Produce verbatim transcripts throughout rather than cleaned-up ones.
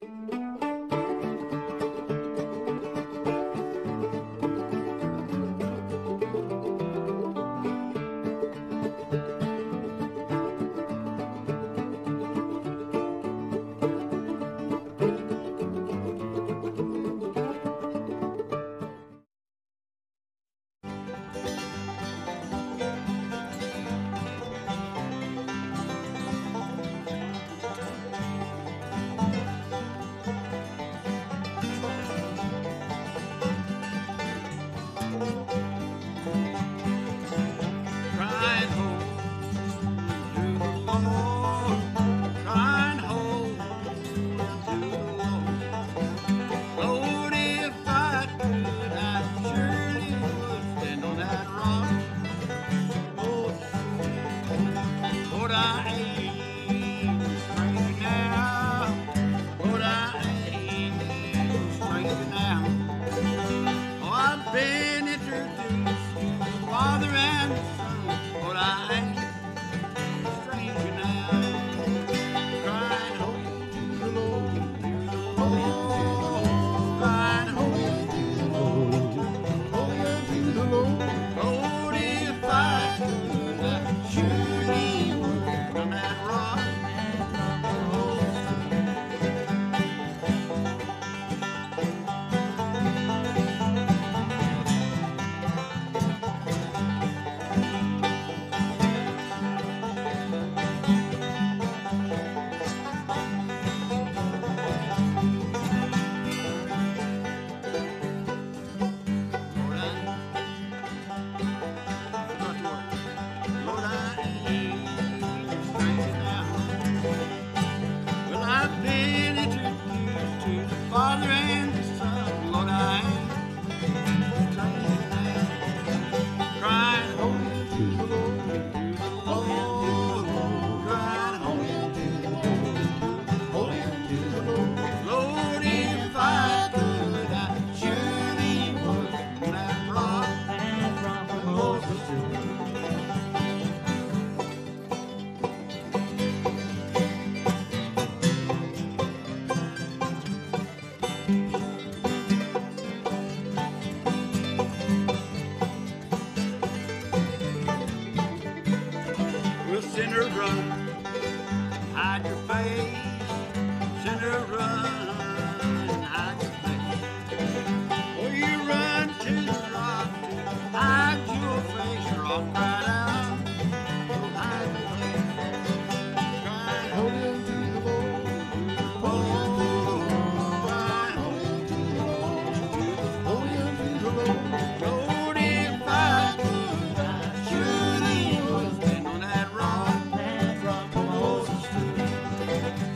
Surely was been on that rock, rock, Moses.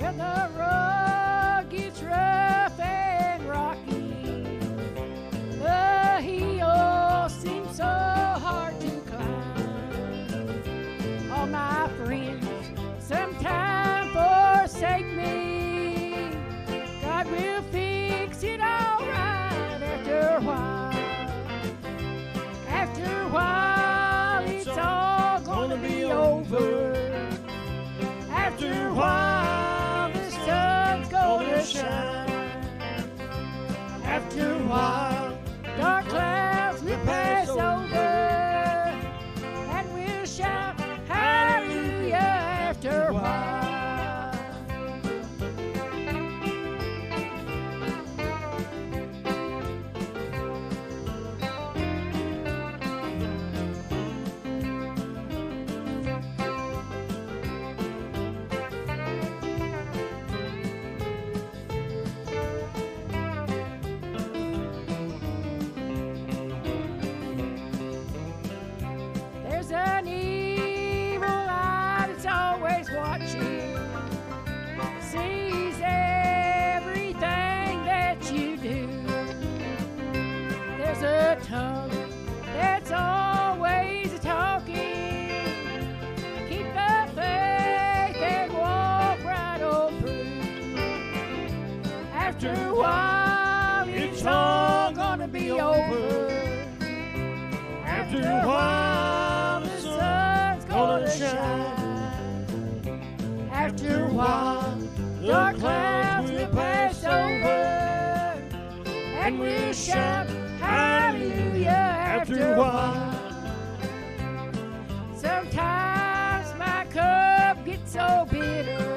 When the road gets rough and rocky, the hills seem so hard to climb. All my friends sometimes forsake me. God will fix it all right after a while. After a while, it's all gonna be over. After a while, the sun's gonna shine. After a while, dark clouds will pass over, and we'll shout hallelujah after a while. There's an evil eye that's always watching, sees everything that you do. There's a tongue that's always talking. Keep the faith and walk right on through. After a while, it's all gonna be over. After a while, the sun's gonna shine. After a while, dark clouds will pass over, and we'll shout hallelujah after a while. Sometimes my cup gets so bitter,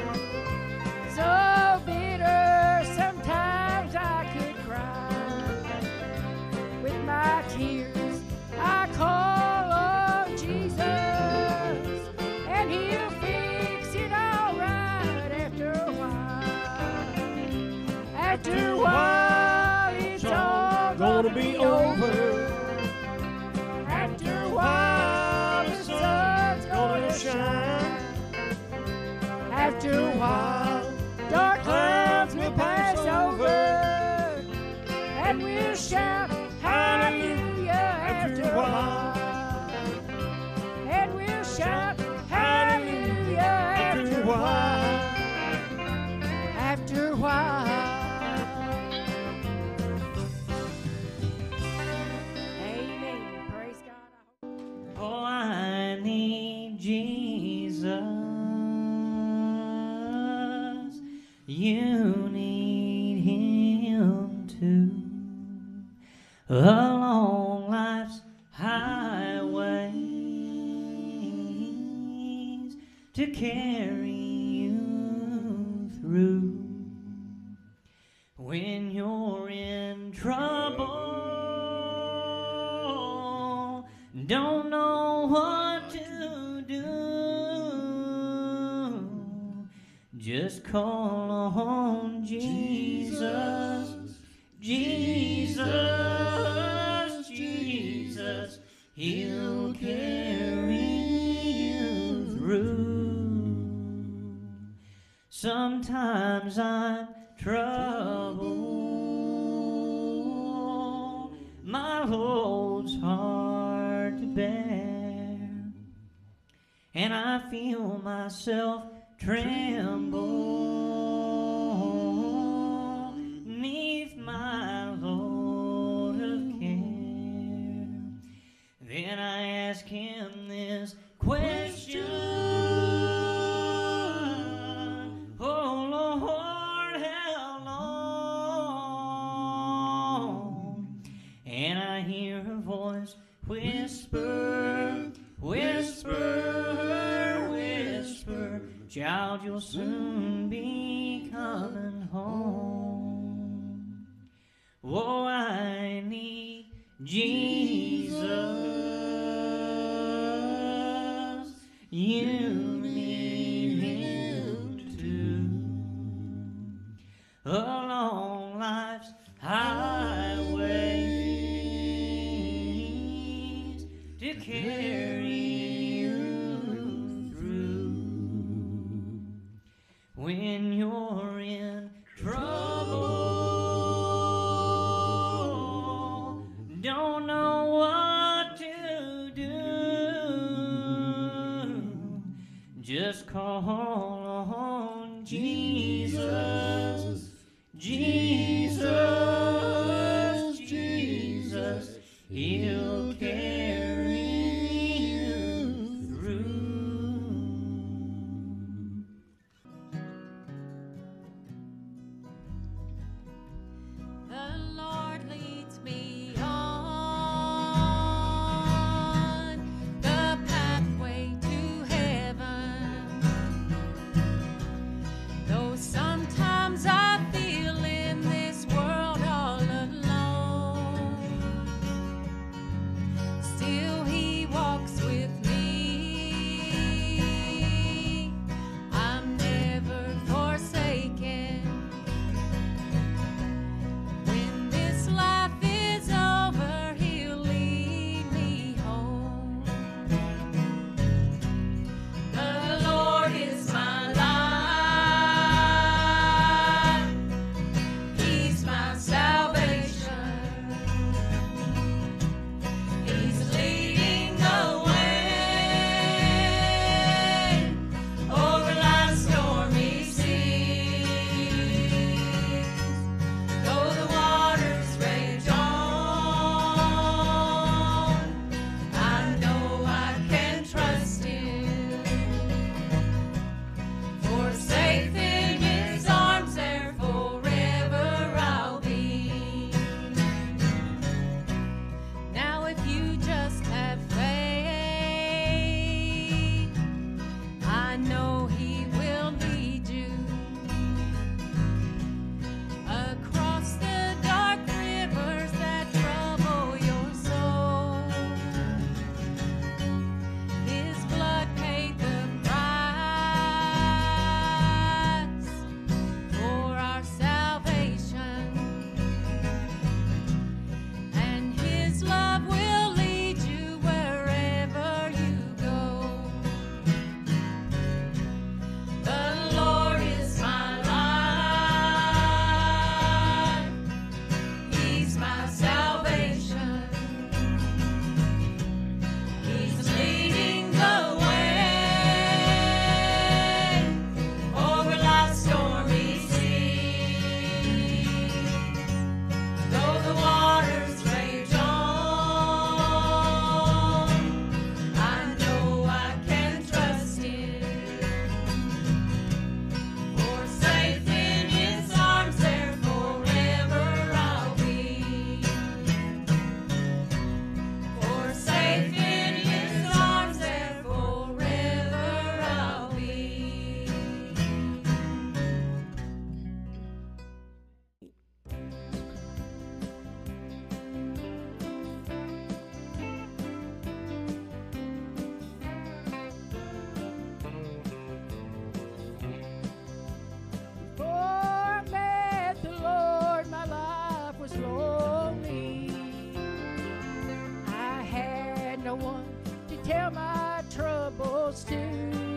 so bitter, sometimes I could cry. With my tears I call on Jesus, and He'll fix it all right after a while. After a while, it's all gonna be over. After a while, the sun's gonna shine. After a while, dark clouds will pass over, and we'll shout hallelujah after a while. And we'll shout hallelujah after a while. After a while. Amen. Praise God. Oh, I need Jesus. You need Him too. Along life's highways to carry you through. When you're in trouble, don't know what to do, just call on Jesus. Jesus, Jesus, He'll carry you through. Sometimes I'm troubled, my load's hard to bear, and I feel myself tremble neath my load of care. Then I ask Him this question, oh Lord, how long? And I hear a voice whisper, whisper, whisper, child, you'll soon be coming home. Oh, I need Jesus. You need Him too. Along life's highways to carry you through. when you're in trouble. Don't know what to do. Just call on Jesus. Jesus, Jesus, He'll carry you through. The Lord leads me on the pathway to heaven. Though sometimes I feel in this world all alone, still He walks with me. I'm never forsaken. When this life is over, He'll lead me home. The Lord is my life. He's my salvation. He's leading the way over life's stormy seas. Though the waters rage on, I know I can trust Him. For safe in His arms there forever I'll be. Now if you just have faith, I know He will lead you across the dark rivers that trouble your soul. His blood paid the price for our salvation, and His love will lead you wherever you go. The Lord is my life. He's my salvation. He's leading the way over life's stormy seas. Though the waters rage on, I know I can trust Him. For safe in His arms there forever I'll be. For safe in His arms there forever I'll be. Before I met the Lord, my life was lonely. I had no one to tell my troubles to.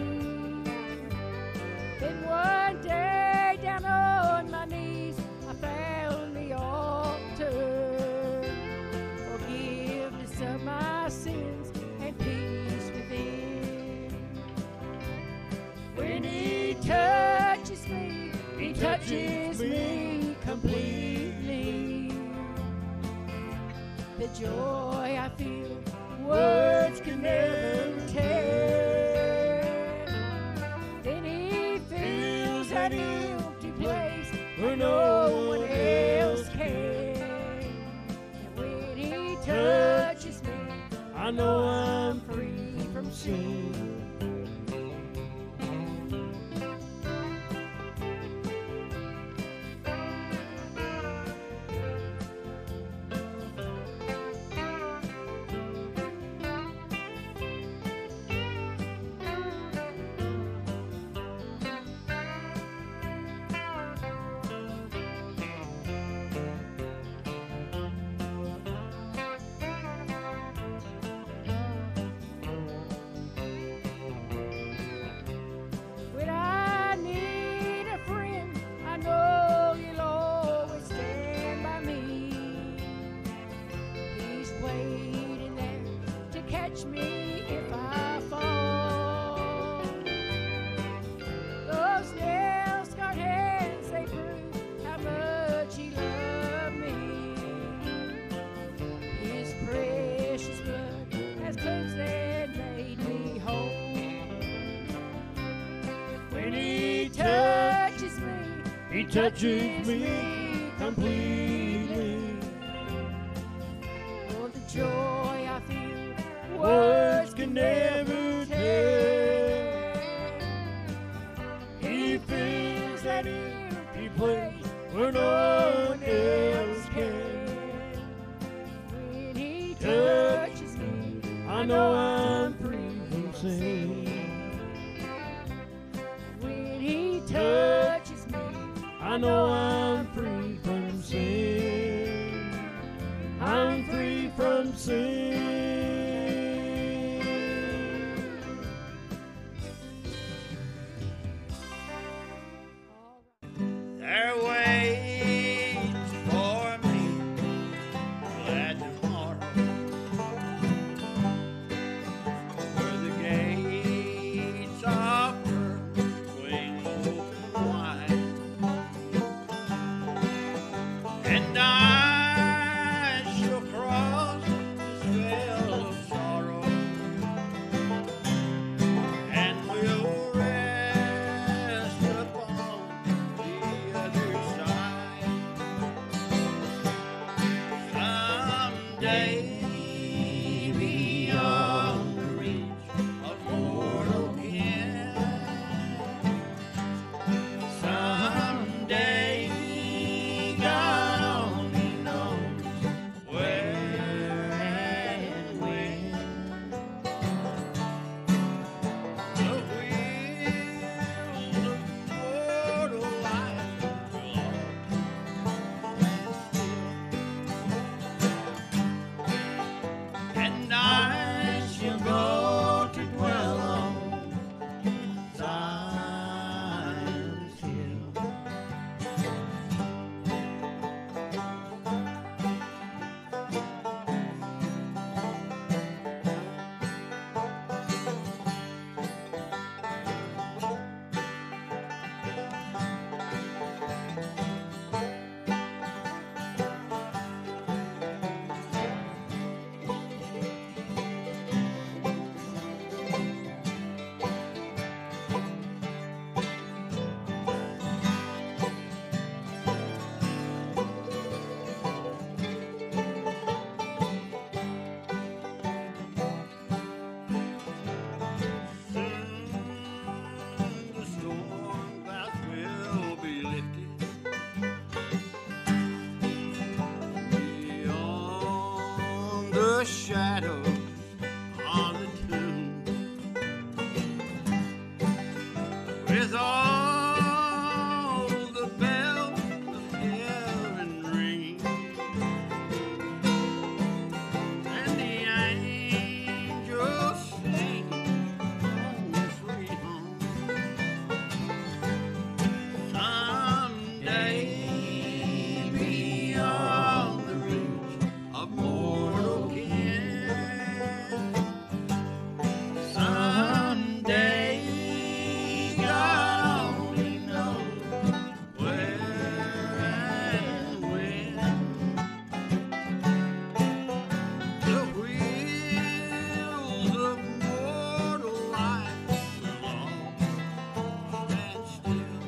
Then one day, down on my knees, I found the altar. Forgiveness of my sins and peace within. When He touches me, He touches me completely. The joy I feel, words can never tell. Then He fills that empty place where no one else can. And when He touches me, I know I'm free from sin. catch me if I fall. Those nail-scarred hands, they prove how much he loved me. His precious blood has cleansed and made me whole. When he touches me, He touches me completely. oh, the joy I feel, Words can never tell. He fills that empty place where no one else can. when he touches me, I know I'm free from sin. when he touches me, I know I'm free from sin. I'm free from sin. There waits for me glad tomorrow, where the gates of earth swing open wide, and I shall cross this veil of sorrow, and will rest upon the other side. Someday beyond the reach of mortal ken, someday God only knows where and when. The wheels of mortal life will all stand still, and I shall go to dwell on Zion's hill. Soon the storm clouds will be lifted beyond the shadow of the tomb, with all the bells of heaven ringing, and the angels sing, home sweet home. Someday beyond the reach of mortal ken, someday God only knows where and when. The wheels of mortal life will all stand still,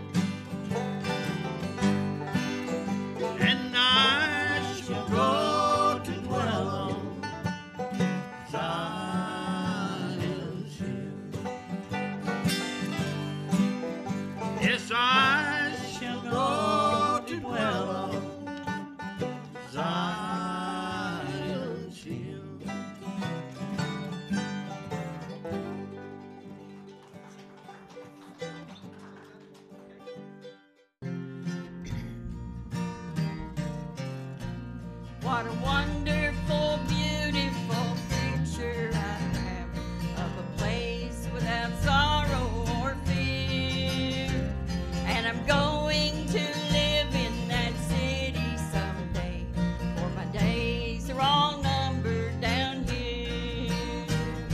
and I shall go to dwell on Zion's hill. Yes, I shall go to dwell on Zion's hill. What a wonderful, beautiful picture I have of a place without sorrow or fear. And I'm going to live in that city someday, for my days are all numbered down here.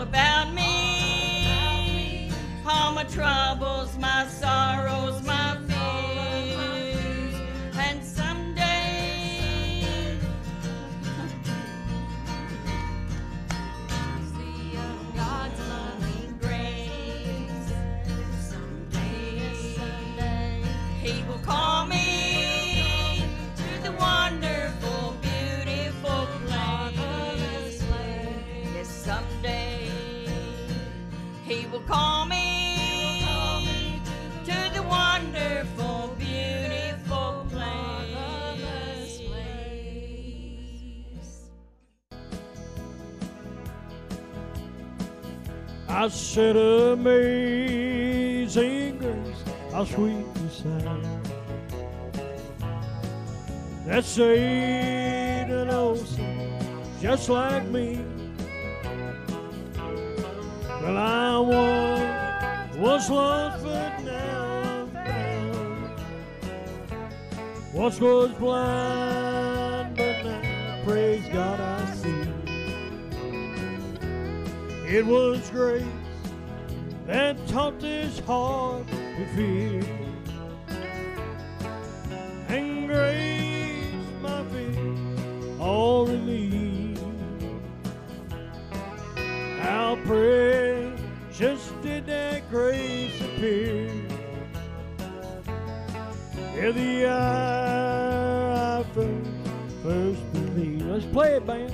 about me. All my troubles, my sorrows, my fears. And someday, see of God's loving grace. Someday, someday, He will call me to the wonderful, beautiful place. Yes, someday He will call me to the wonderful, beautiful place. I said, amazing grace, how sweet the sound that saved an old sinner just like me. Well, I once was lost, but now I'm found. Once was blind, but now, praise God, I see. It was grace that taught this heart to fear, and grace my fears all relieved. How precious did that grace appear in the hour I first, first believed. Let's play it, band.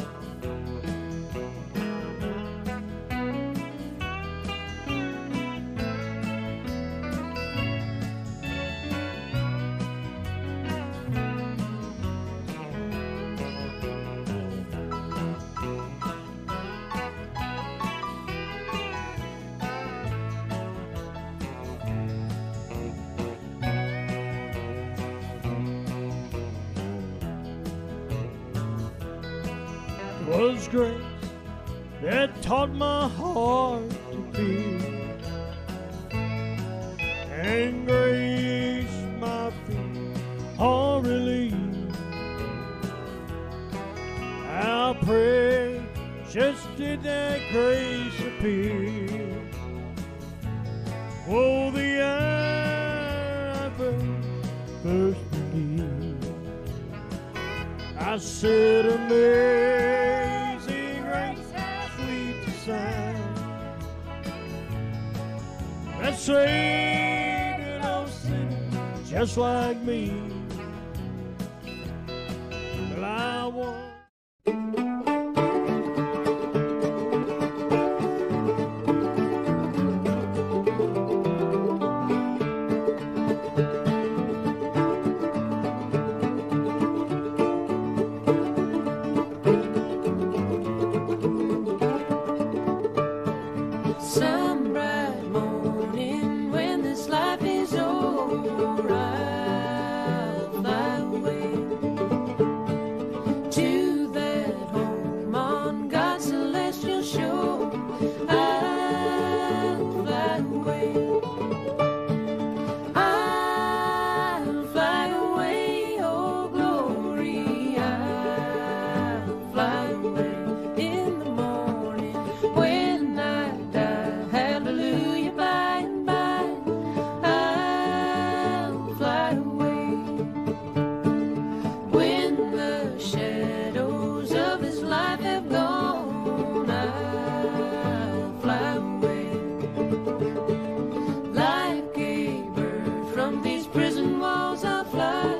Was grace that taught my heart to fear, and grace my fear all relieved. How precious did that grace appear. Oh, the hour I first, first believed. I said, amazing grace, how sweet the sound that saved an old sinner just like me. Well, I want. Some bright morning when this life is over, I'll fly away to that home on God's celestial shore. I'll fly away. I'll fly away, oh glory. I'll fly away in the morning when I die. Hallelujah, by and by, I'll fly away. When the shadows of this life have gone, I'll fly away. Like a bird from these prison walls, I'll fly.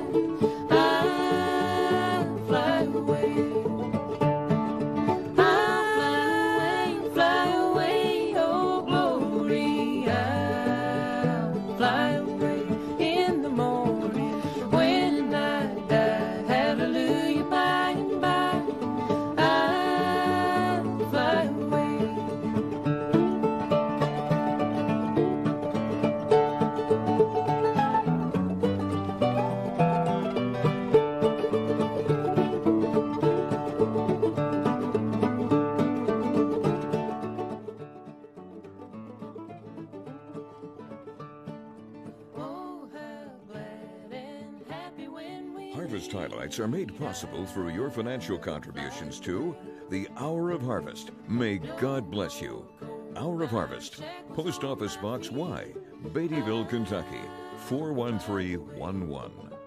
I'll fly away. I'll fly away, oh glory. I'll fly away in the morning when I die. Hallelujah, by and by, I'll fly away. Oh, how glad and happy when we Harvest highlights are made possible through your financial contributions to the Hour of Harvest. May God bless you. Hour of Harvest, Post Office Box Y, Beattyville, Kentucky, four one three one one.